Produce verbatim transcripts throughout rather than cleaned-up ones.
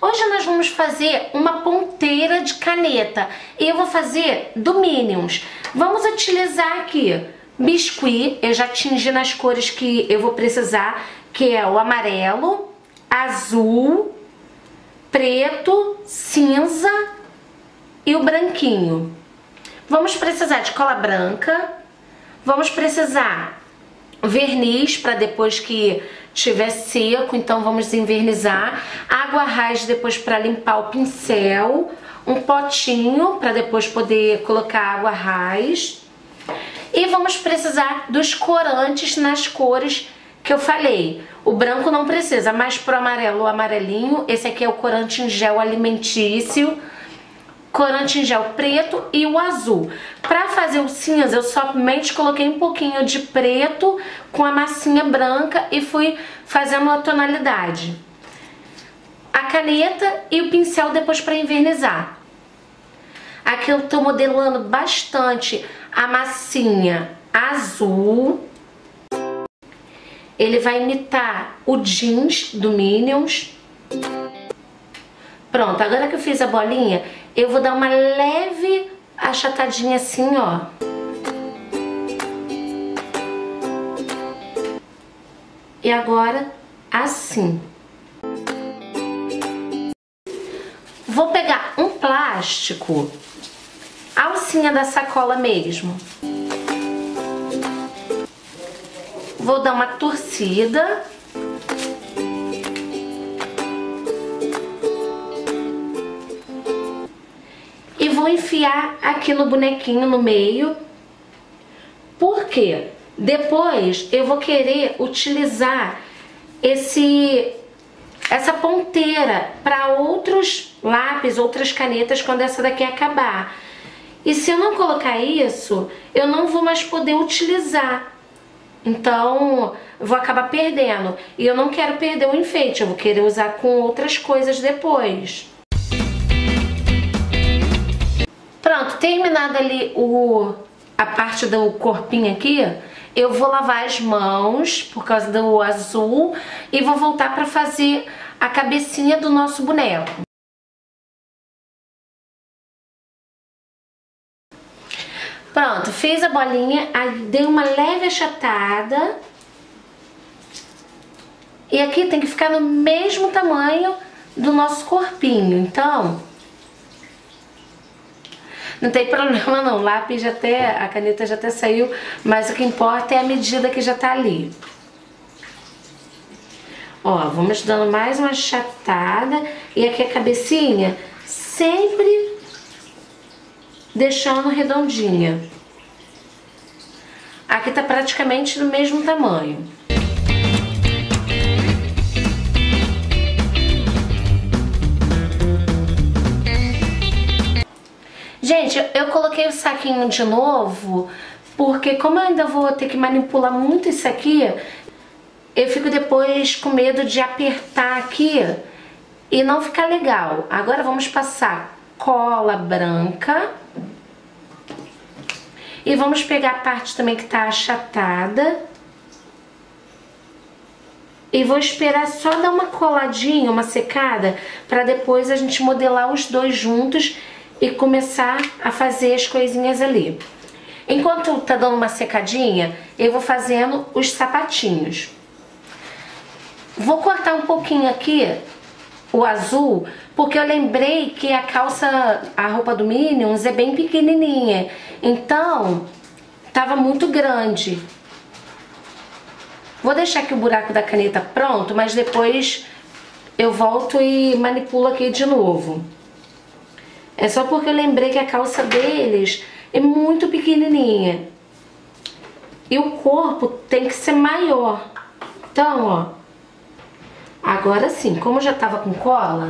Hoje nós vamos fazer uma ponteira de caneta e eu vou fazer do Minions. Vamos utilizar aqui biscuit, eu já tingi nas cores que eu vou precisar, que é o amarelo, azul, preto, cinza e o branquinho. Vamos precisar de cola branca, vamos precisar verniz para depois que tiver seco, então vamos envernizar, água raiz depois para limpar o pincel, um potinho para depois poder colocar água raiz e vamos precisar dos corantes nas cores que eu falei. O branco não precisa, mas pro amarelo, o amarelinho, esse aqui é o corante em gel alimentício, corante em gel preto e o azul. Para fazer o cinza, eu somente coloquei um pouquinho de preto com a massinha branca e fui fazendo a tonalidade. A caneta e o pincel depois para envernizar. Aqui eu tô modelando bastante a massinha azul. Ele vai imitar o jeans do Minions. Pronto, agora que eu fiz a bolinha, eu vou dar uma leve achatadinha assim, ó. E agora, assim. Vou pegar um plástico, a alcinha da sacola mesmo. Vou dar uma torcida. E vou enfiar aqui no bonequinho no meio. Por quê? Depois eu vou querer utilizar esse, essa ponteira para outros lápis, outras canetas quando essa daqui acabar. E se eu não colocar isso, eu não vou mais poder utilizar. Então, eu vou acabar perdendo. E eu não quero perder o enfeite, eu vou querer usar com outras coisas depois. Pronto, terminado ali o, a parte do corpinho aqui, eu vou lavar as mãos por causa do azul e vou voltar para fazer a cabecinha do nosso boneco. Pronto, fiz a bolinha, aí dei uma leve achatada. E aqui tem que ficar no mesmo tamanho do nosso corpinho, então não tem problema não, o lápis já até, a caneta já até saiu, mas o que importa é a medida que já tá ali. Ó, vamos dando mais uma achatada e aqui a cabecinha sempre deixando redondinha. Aqui tá praticamente do mesmo tamanho. Gente, eu coloquei o saquinho de novo, porque como eu ainda vou ter que manipular muito isso aqui, eu fico depois com medo de apertar aqui e não ficar legal. Agora vamos passar cola branca. E vamos pegar a parte também que tá achatada. E vou esperar só dar uma coladinha, uma secada, para depois a gente modelar os dois juntos e começar a fazer as coisinhas ali. Enquanto tá dando uma secadinha, eu vou fazendo os sapatinhos. Vou cortar um pouquinho aqui o azul, porque eu lembrei que a calça, a roupa do Minions é bem pequenininha, então tava muito grande. Vou deixar aqui o buraco da caneta pronto, mas depois eu volto e manipulo aqui de novo. É só porque eu lembrei que a calça deles é muito pequenininha. E o corpo tem que ser maior. Então, ó. Agora sim, como já tava com cola,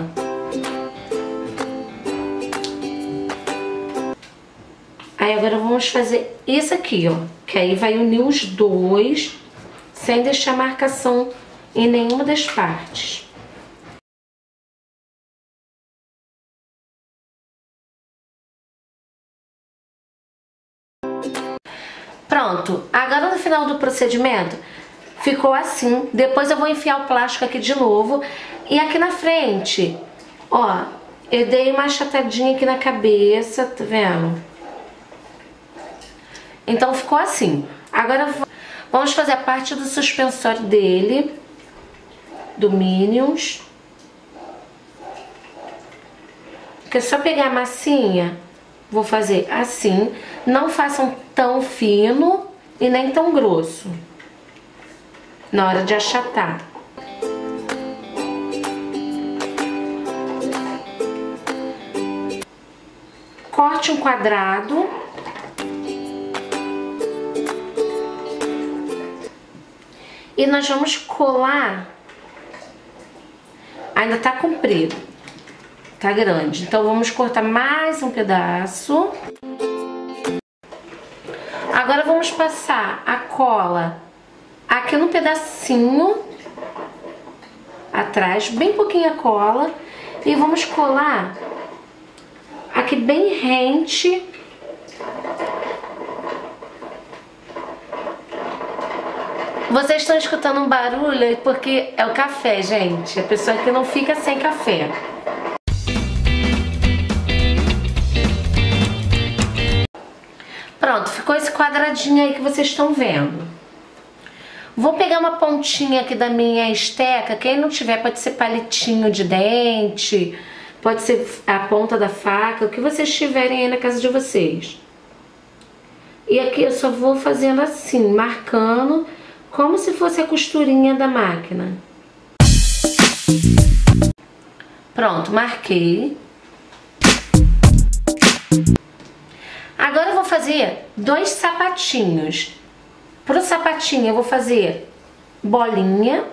aí agora vamos fazer isso aqui, ó. Que aí vai unir os dois, sem deixar marcação em nenhuma das partes. Pronto, agora no final do procedimento ficou assim. Depois eu vou enfiar o plástico aqui de novo. E aqui na frente, Ó, eu dei uma achatadinha aqui na cabeça, tá vendo? Então ficou assim. Agora vamos fazer a parte do suspensório dele, do Minions. Porque é só pegar a massinha, vou fazer assim. Não façam tão fino e nem tão grosso na hora de achatar. Corte um quadrado. E nós vamos colar. Ainda tá comprido, tá grande. Então vamos cortar mais um pedaço. Agora vamos passar a cola aqui no pedacinho atrás, bem pouquinho a cola. E vamos colar aqui bem rente. Vocês estão escutando um barulho porque é o café, gente. A pessoa que não fica sem café. Pronto, ficou esse quadradinho aí que vocês estão vendo. Vou pegar uma pontinha aqui da minha esteca. Quem não tiver pode ser palitinho de dente, pode ser a ponta da faca, o que vocês tiverem aí na casa de vocês. E aqui eu só vou fazendo assim, marcando, como se fosse a costurinha da máquina. Pronto, marquei. Agora eu vou fazer dois sapatinhos. Pro sapatinho eu vou fazer bolinha.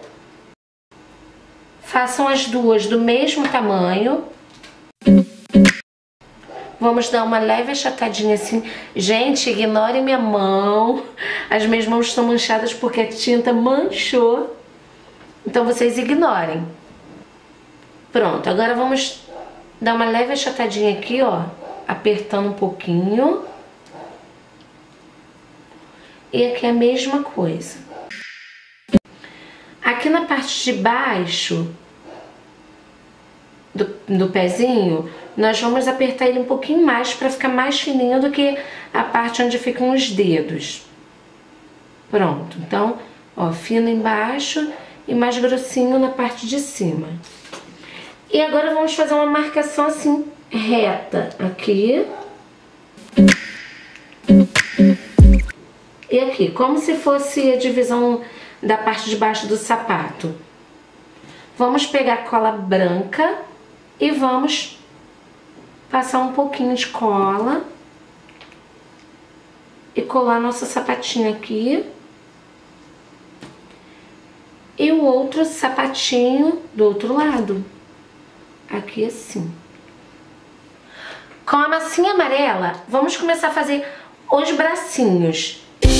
Façam as duas do mesmo tamanho. Vamos dar uma leve achatadinha assim. Gente, ignorem minha mão. As minhas mãos estão manchadas porque a tinta manchou. Então vocês ignorem. Pronto, agora vamos dar uma leve achatadinha aqui, ó. Apertando um pouquinho. E aqui a mesma coisa. Aqui na parte de baixo do, do pezinho, nós vamos apertar ele um pouquinho mais para ficar mais fininho do que a parte onde ficam os dedos. Pronto, então, ó, fino embaixo e mais grossinho na parte de cima. E agora vamos fazer uma marcação assim, reta aqui. E aqui, como se fosse a divisão da parte de baixo do sapato. Vamos pegar cola branca e vamos passar um pouquinho de cola e colar nosso sapatinho aqui. E o outro sapatinho do outro lado. Aqui assim. Com a massinha amarela, vamos começar a fazer os bracinhos.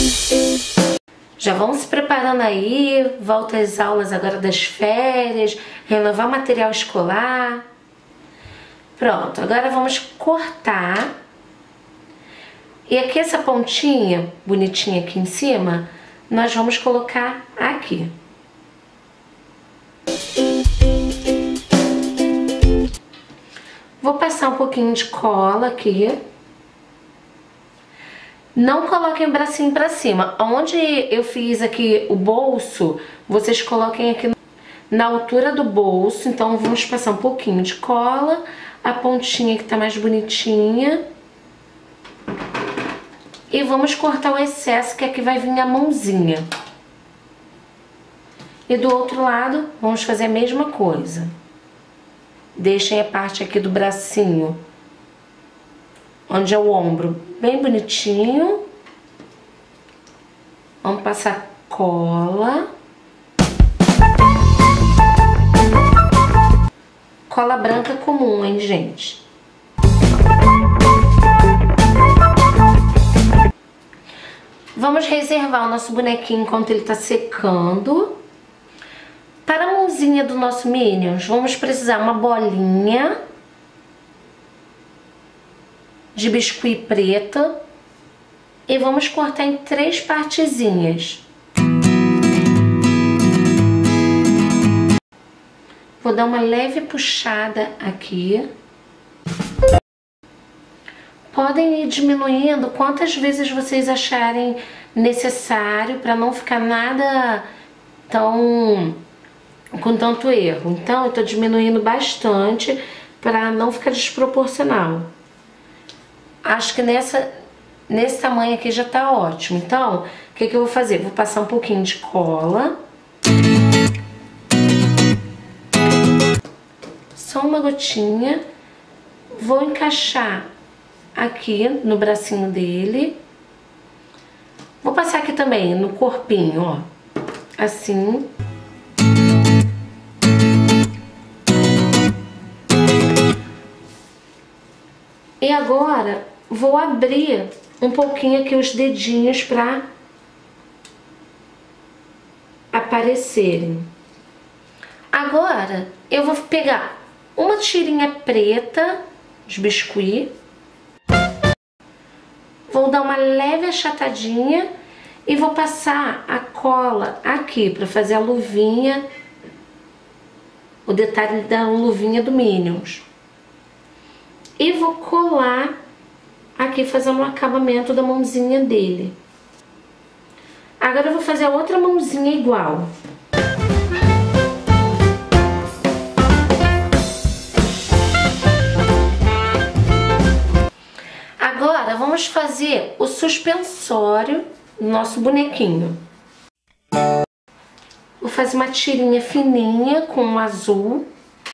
Já vão se preparando aí, volta às aulas agora das férias, renovar material escolar. Pronto, agora vamos cortar. E aqui essa pontinha bonitinha aqui em cima, nós vamos colocar aqui. Vou passar um pouquinho de cola aqui. Não coloquem o bracinho pra cima. Onde eu fiz aqui o bolso, vocês coloquem aqui na altura do bolso. Então vamos passar um pouquinho de cola. A pontinha que tá mais bonitinha. E vamos cortar o excesso, que aqui vai vir a mãozinha. E do outro lado, vamos fazer a mesma coisa. Deixem a parte aqui do bracinho, onde é o ombro, bem bonitinho. Vamos passar cola. Cola branca comum, hein, gente? Vamos reservar o nosso bonequinho enquanto ele tá secando. Para a mãozinha do nosso Minions, vamos precisar uma bolinha de biscuit preta e vamos cortar em três partezinhas. Vou dar uma leve puxada aqui. Podem ir diminuindo quantas vezes vocês acharem necessário para não ficar nada tão com tanto erro. Então eu tô diminuindo bastante para não ficar desproporcional. Acho que nessa nesse tamanho aqui já tá ótimo. Então, o que que eu vou fazer? Vou passar um pouquinho de cola. Só uma gotinha. Vou encaixar aqui no bracinho dele. Vou passar aqui também no corpinho, ó. Assim. E agora vou abrir um pouquinho aqui os dedinhos para aparecerem. Agora eu vou pegar uma tirinha preta de biscuit. Vou dar uma leve achatadinha e vou passar a cola aqui para fazer a luvinha, o detalhe da luvinha do Minions. E vou colar aqui fazendo o acabamento da mãozinha dele. Agora eu vou fazer a outra mãozinha igual. Agora vamos fazer o suspensório do nosso bonequinho. Vou fazer uma tirinha fininha com um azul.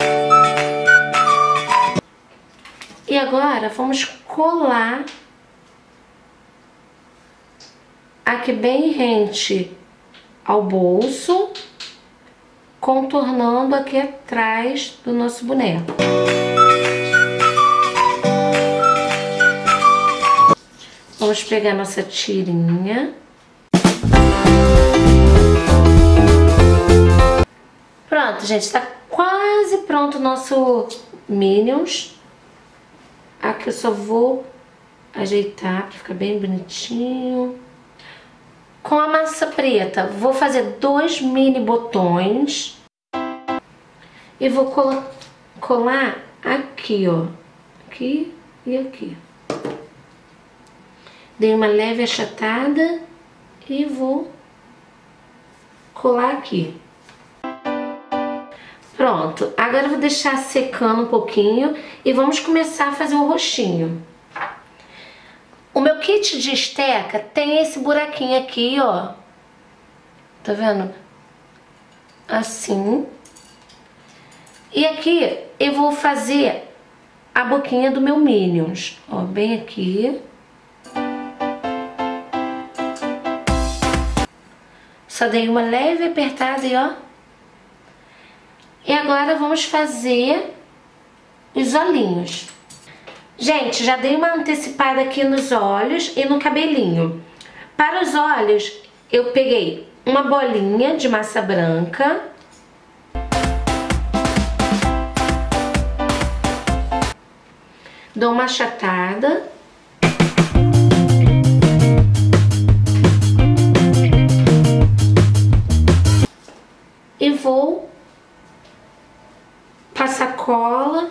E agora vamos colar aqui bem rente ao bolso, contornando aqui atrás do nosso boneco. Vamos pegar nossa tirinha. Pronto, gente, tá quase pronto o nosso Minions. Aqui eu só vou ajeitar para ficar bem bonitinho. Com a massa preta, vou fazer dois mini botões. E vou colar, colar aqui, ó. Aqui e aqui. Dei uma leve achatada e vou colar aqui. Pronto, agora eu vou deixar secando um pouquinho e vamos começar a fazer o rostinho. O meu kit de esteca tem esse buraquinho aqui, ó. Tá vendo? Assim. E aqui eu vou fazer a boquinha do meu Minions. Ó, bem aqui. Só dei uma leve apertada e ó. E agora vamos fazer os olhinhos. Gente, já dei uma antecipada aqui nos olhos e no cabelinho. Para os olhos, eu peguei uma bolinha de massa branca. Dou uma achatada. E vou passar cola.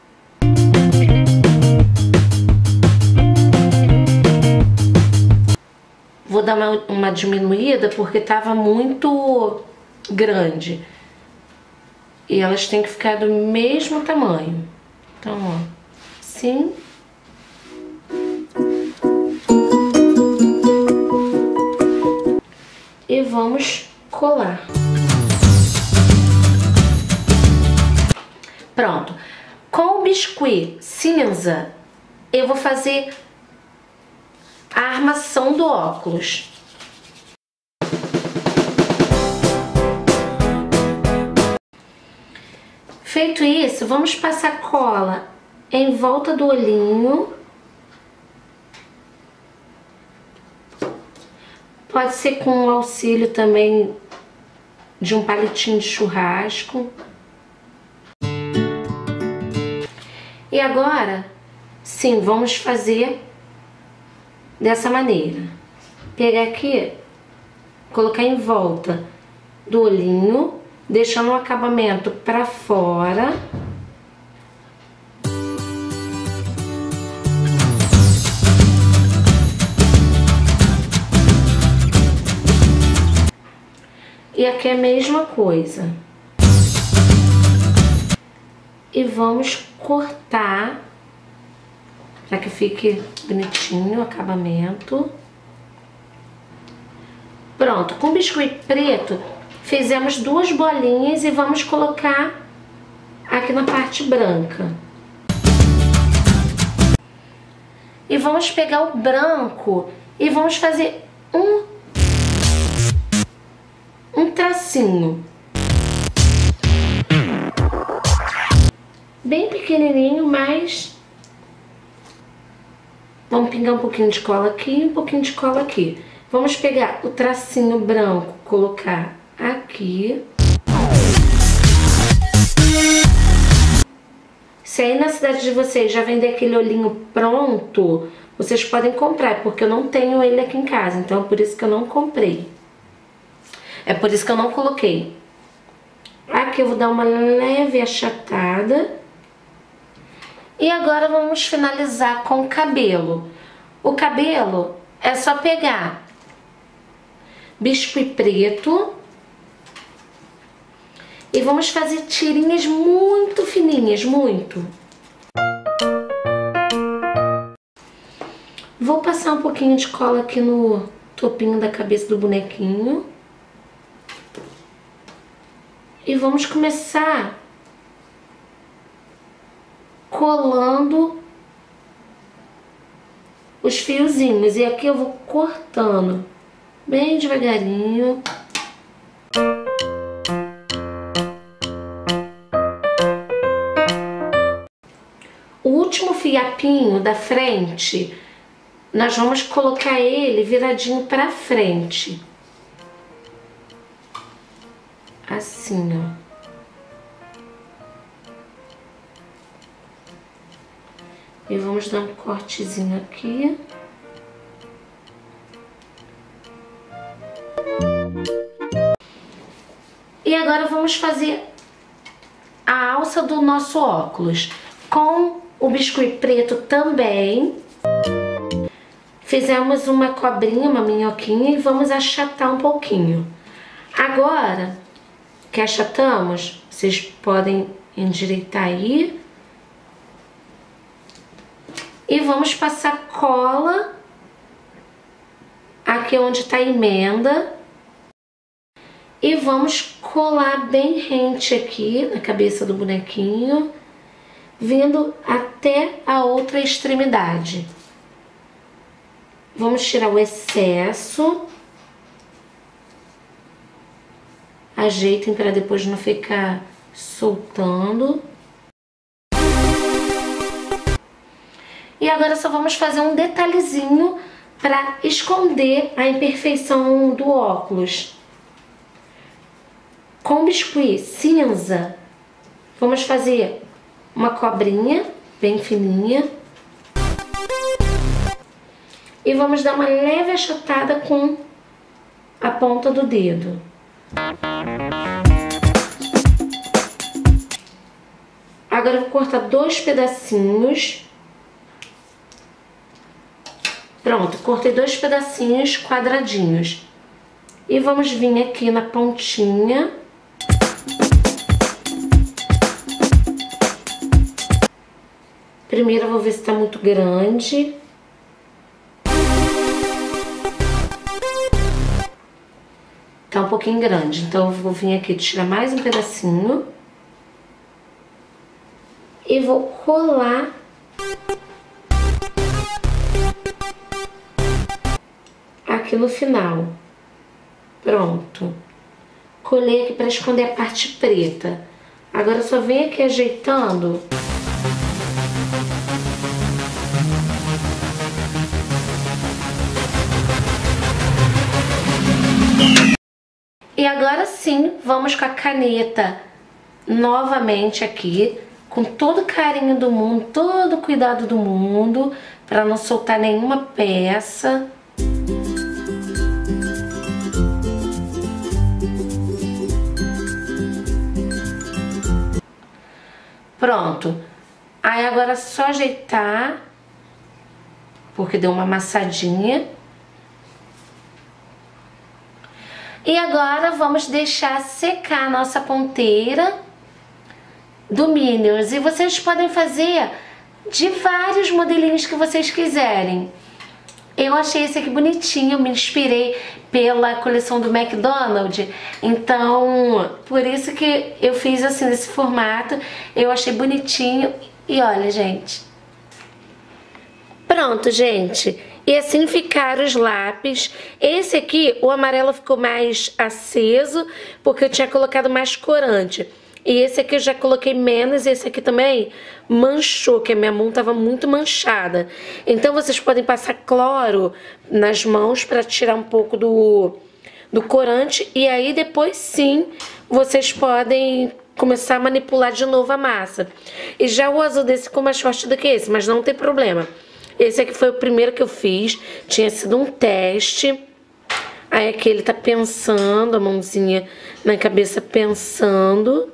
Vou dar uma, uma diminuída porque tava muito grande. E elas têm que ficar do mesmo tamanho. Então, ó, assim. E vamos colar. Pronto. Com o biscuit cinza, eu vou fazer a armação do óculos. Feito isso, vamos passar cola em volta do olhinho. Pode ser com o auxílio também de um palitinho de churrasco. E agora, sim, vamos fazer dessa maneira. Pegar aqui, colocar em volta do olhinho, deixando o acabamento para fora. E aqui é a mesma coisa. E vamos cortar para que fique bonitinho o acabamento. Pronto, com biscuit preto fizemos duas bolinhas e vamos colocar aqui na parte branca. E vamos pegar o branco e vamos fazer um um tracinho bem pequenininho, mas vamos pingar um pouquinho de cola aqui e um pouquinho de cola aqui. Vamos pegar o tracinho branco, colocar aqui. Se aí na cidade de vocês já vender aquele olhinho pronto, vocês podem comprar, porque eu não tenho ele aqui em casa, então é por isso que eu não comprei. É por isso que eu não coloquei. Aqui eu vou dar uma leve achatada. E agora vamos finalizar com o cabelo. O cabelo é só pegar biscuit preto e vamos fazer tirinhas muito fininhas, muito. Vou passar um pouquinho de cola aqui no topinho da cabeça do bonequinho. E vamos começar colando os fiozinhos. E aqui eu vou cortando bem devagarinho. O último fiapinho da frente, nós vamos colocar ele viradinho pra frente. Assim, ó. E vamos dar um cortezinho aqui. E agora vamos fazer a alça do nosso óculos. Com o biscuit preto também. Fizemos uma cobrinha, uma minhoquinha e vamos achatar um pouquinho. Agora que achatamos, vocês podem endireitar aí. E vamos passar cola aqui onde está a emenda. E vamos colar bem rente aqui na cabeça do bonequinho, vindo até a outra extremidade. Vamos tirar o excesso. Ajeitem para depois não ficar soltando. E agora só vamos fazer um detalhezinho para esconder a imperfeição do óculos. Com biscuit cinza, vamos fazer uma cobrinha bem fininha. E vamos dar uma leve achatada com a ponta do dedo. Agora eu vou cortar dois pedacinhos. Pronto, cortei dois pedacinhos quadradinhos. E vamos vir aqui na pontinha. Primeiro eu vou ver se tá muito grande. Tá um pouquinho grande, então eu vou vir aqui tirar mais um pedacinho. E vou colar aqui no final. Pronto. Colei aqui para esconder a parte preta. Agora eu só venho aqui ajeitando. E agora sim, vamos com a caneta novamente aqui, com todo o carinho do mundo, todo o cuidado do mundo, para não soltar nenhuma peça. Pronto. Aí agora é só ajeitar, porque deu uma amassadinha. E agora vamos deixar secar a nossa ponteira do Minions. E vocês podem fazer de vários modelinhos que vocês quiserem. Eu achei esse aqui bonitinho, me inspirei pela coleção do McDonald's. Então, por isso que eu fiz assim, nesse formato. Eu achei bonitinho. E olha, gente. Pronto, gente. E assim ficaram os lápis. Esse aqui, o amarelo ficou mais aceso, porque eu tinha colocado mais corante. E esse aqui eu já coloquei menos, e esse aqui também manchou, que a minha mão estava muito manchada. Então vocês podem passar cloro nas mãos para tirar um pouco do, do corante. E aí depois sim, vocês podem começar a manipular de novo a massa. E já o azul desse ficou mais forte do que esse, mas não tem problema. Esse aqui foi o primeiro que eu fiz, tinha sido um teste. Aí aqui ele tá pensando, a mãozinha na cabeça pensando.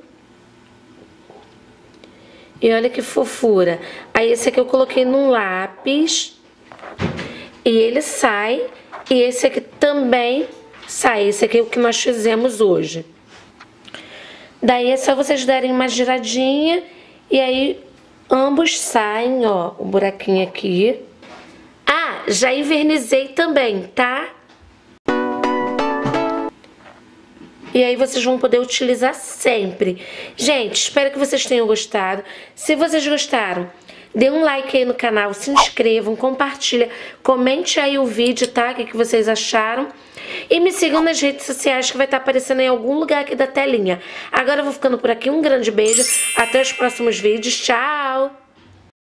E olha que fofura. Aí esse aqui eu coloquei num lápis. E ele sai. E esse aqui também sai. Esse aqui é o que nós fizemos hoje. Daí é só vocês darem uma giradinha. E aí ambos saem, ó. O buraquinho aqui. Ah, já envernizei também, tá? E aí vocês vão poder utilizar sempre. Gente, espero que vocês tenham gostado. Se vocês gostaram, dê um like aí no canal, se inscrevam, compartilha, comente aí o vídeo, tá? O que, que vocês acharam. E me sigam nas redes sociais, que vai estar aparecendo em algum lugar aqui da telinha. Agora eu vou ficando por aqui. Um grande beijo. Até os próximos vídeos. Tchau!